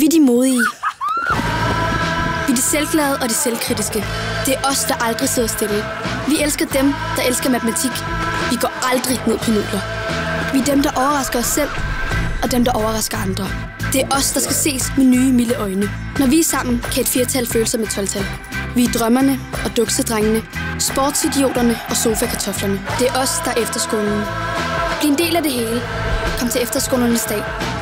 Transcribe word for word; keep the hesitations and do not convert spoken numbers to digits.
er de modige. Vi er de selvglade og de selvkritiske. Det er os, der aldrig sidder stille. Vi elsker dem, der elsker matematik. Vi går aldrig ned på nudler. Vi er dem, der overrasker os selv, og dem, der overrasker andre. Det er os, der skal ses med nye, milde øjne. Når vi er sammen, kan et firtal føle sig med tolv-tal. Vi er drømmerne og duksedrengene, sportsidioterne og sofakartoflerne. Det er os, der er efterskolen. Bliv en del af det hele. Kom til efterskolernes dag.